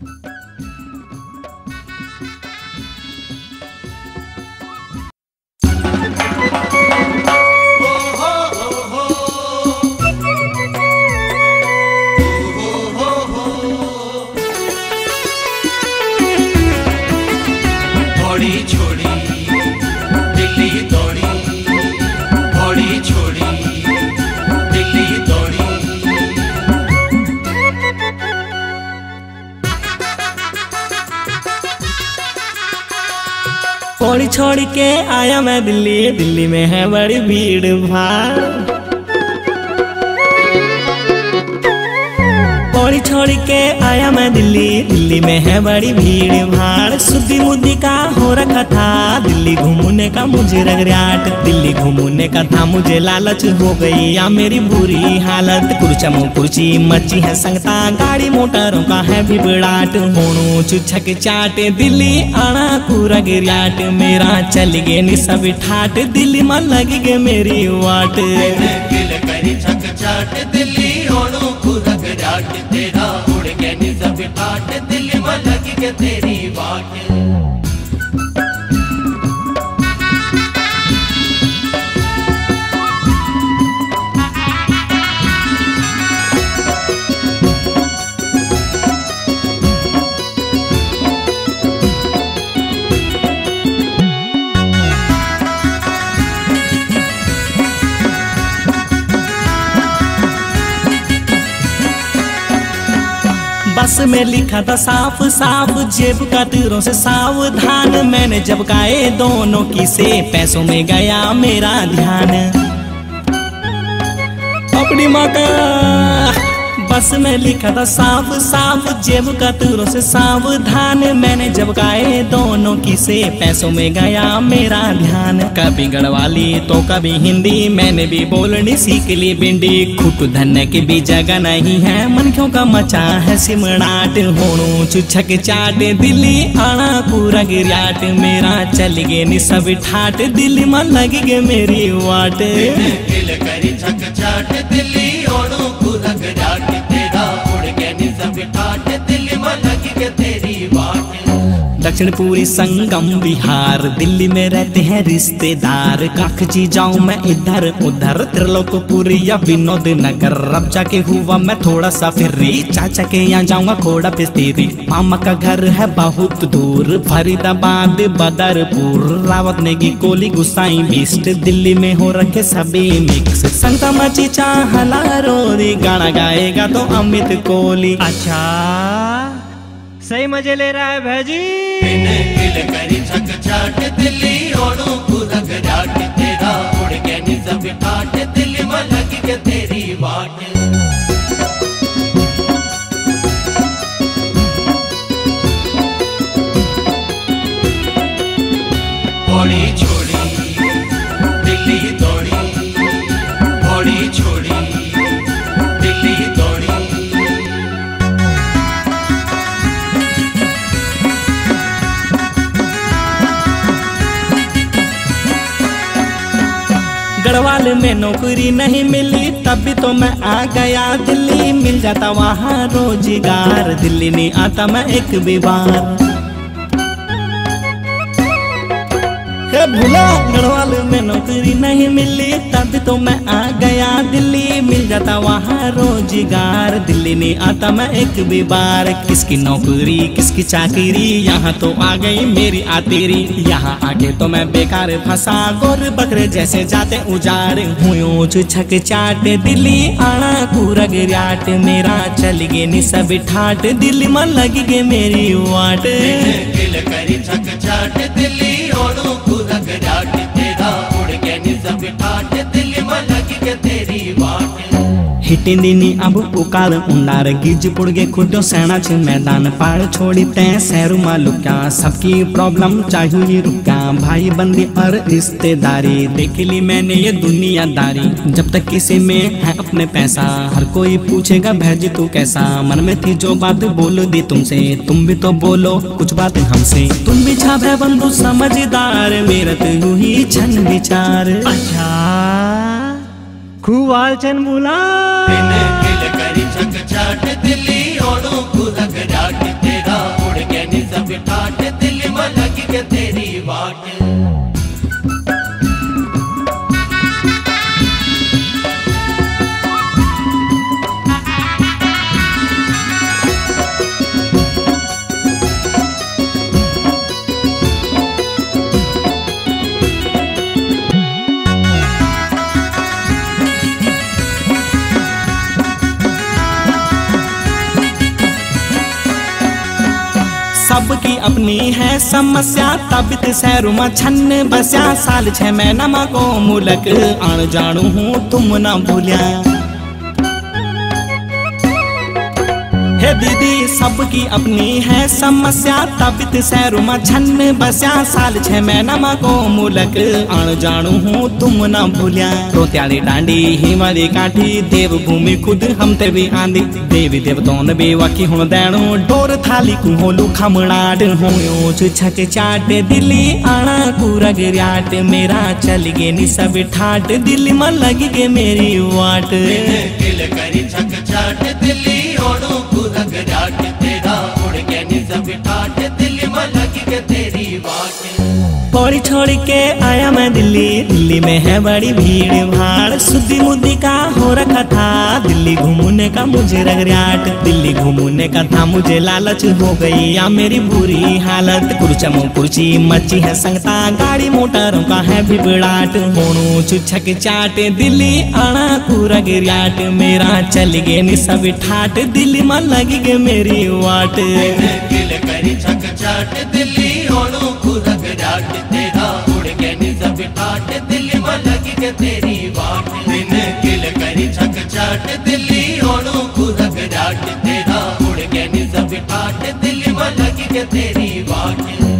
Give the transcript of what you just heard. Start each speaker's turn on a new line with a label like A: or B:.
A: पौड़ी छोड़ के आया मैं दिल्ली, दिल्ली में है बड़ी भीड़ भाड़। पौड़ी छोड़ के आया मैं दिल्ली, दिल्ली में है बड़ी भीड़ भाड़। सुद्दी मुद्दी का हो रखा था दिल्ली घूमने का मुझे रगड़ाट, दिल्ली घूमने का था मुझे लालच, हो गई या मेरी बुरी हालत। कुर्चमो कुर्ची मची है संगता, गाड़ी मोटरों का है बिबड़ाट। होणू चुछक चाटे दिल्ली आना पूरा गिरियाट, मेरा चल गे नि सब ठाट, दिल्ली में लगी गे मेरी वाट।
B: दिल्ली होणू पूरा गिरियाट, तेरा उड़ गया नि सब ठाट, दिल्ली में लगी गे तेरी वाट।
A: बस में लिखा था साफ साफ, जेब का तीरों से सावधान। मैंने जब गाए दोनों की से, पैसों में गया मेरा ध्यान। अपनी माँ का बस में लिखा था साफ साफ, जेब का तीरों से सावधान। मैंने जब गाए दोनों की से, पैसों में गया मेरा ध्यान। कभी गढ़वाली तो कभी हिंदी, मैंने भी बोलनी सीख ली भिंडी। खुट धन की भी जगह नहीं है, मन क्यों का मचा है सिमड़ाट। होणू चुछक चाट दिल्ली आना पूरा गिरियाट, मेरा चल गे नि सब ठाट, दिल्ली में लगी गे मेरी वाट।
B: दिल्ली होणू पूरा गिरियाट, तेरा उड़ गया नि सब ठाट, दिल्ली में लगी गे तेरी वाट।
A: दक्षिण पूरी संगम बिहार, दिल्ली में रहते हैं रिश्तेदार। काखजी जाऊं मैं इधर उधर, त्रिलोकपुरी या विनोद नगर। अब जाके हुआ मैं थोड़ा सा फिरी, चाचा के यहाँ जाऊंगा खोड़ा पिस्तीरी। मामा का घर है बहुत दूर, फरीदाबाद बदरपुर। रावत नेगी कोली गुसाई बिस्ट, दिल्ली में हो रखे सभी मिक्स। संगता मची चाहला रोरी, गाना गाएगा तो अमित कोहली।
C: अच्छा सही मजे ले रहा है भाजी।
B: दिल्ली होणू पूरा गिरियाट, तेरा उड़ गया नि सब ठाट, दिल्ली में लगी गे तेरी वाट। पौड़ी छोड़ी दिल्ली दौड़ी, पौड़ी छोड़ी दिल्ली दौड़ी।
A: गढ़वाल में नौकरी नहीं मिली, तब भी तो मैं आ गया दिल्ली। मिल जाता वहाँ रोजगार, दिल्ली नहीं आता मैं एक भी बार। भूला गढ़वाल में नौकरी नहीं मिली, तब तो मैं आ गया दिल्ली। मिल जाता वहाँ रोजगार, दिल्ली नहीं आता मैं एक भी बार। किसकी नौकरी किसकी चाकरी, यहाँ तो आ गई मेरी आतेरी। यहाँ आके तो मैं बेकार फंसा, गोर बकरे जैसे जाते उजाड़। हुँ छक चाट दिल्ली आना पूरा गिरियाट, मेरा चल गे नि सब ठाट, दिल्ली में लगी गे मेरी वाट।
B: दिल्ली होणू पूरा गिरियाट, तेरा उड़ गया नि सब ठाट, दिल्ली में लगी गे तेरी वाट।
A: हिटिंदिनी अब पुकार उंडार, गिज पुड़गे खुटो सेना छ मैदान। पार छोड़ी तय सैरू मालुका, सबकी प्रॉब्लम चाहिए रुका। भाई बंदी और रिश्तेदारी, देख ली मैंने ये दुनियादारी। जब तक किसी में है अपने पैसा, हर कोई पूछेगा भैजी तू कैसा। मन में थी जो बात बोल दी तुमसे, तुम भी तो बोलो कुछ बात हमसे। तुम भी छा भै बंधु समझदार, मेरा तो ही छन विचार।
C: अच्छा खूब आलचन बोला।
B: दिल्ली होणू पूरा गिरियाट, तेरा के तेरी वाट।
A: सबकी अपनी है समस्या तबित सैरुमा छन्न बस्या साल 6 महीना को मुलक आण जाणू हूँ तुम ना भूलिया। हे दीदी सबकी अपनी है समस्या तबित सैरुमा छन्न बस्या साल 6 महीना को मुलक आण जाणू हूँ तुम ना भूलिया। रोत्याली डांडी हिमाली काठी देव भूमि खुद हम ते भी आंदी देवी देवतों बे वाकी हुण दैणो डोर थाली कुहोलू खमणाट होयो छक चाट दिल्ली आना पूरा गिराट मेरा चल गे नि सब ठाट दिल्ली में लगी गे मेरी वाट।
B: किल करी छक चाट दिल्ली ओड़ू पूरा गिराट तेरा उड़ के नि सब ठाट दिल्ली में लगी गे तेरी वाट।
A: पौड़ी छोड़ के आया मैं दिल्ली दिल्ली में है बड़ी भीड़ भाड़ सुद्दी मुद्दी का हो रखा था दिल्ली घूमने का मुझे रगड़ाट दिल्ली घूमने का था मुझे लालच हो गई या मेरी बुरी हालत कुर्चम कुर्ची मची है संगता गाड़ी मोटरों का है बिबड़ाट होनू छुछक चाट दिल्ली आना पूरा गिराट मेरा चल गे नि सब ठाट दिल्ली में लगी गे मेरी वाट।
B: किल करी छक चाट दिल्ली ओड़ू पूरा गिराट तेरा उड़ के नि सब ठाट दिल्ली में लगी के तेरी वाट। दिन किल करी छक चाट दिल्ली ओड़ू पूरा गिराट तेरा उड़ के नि सब ठाट दिल्ली में लगी के तेरी वाट।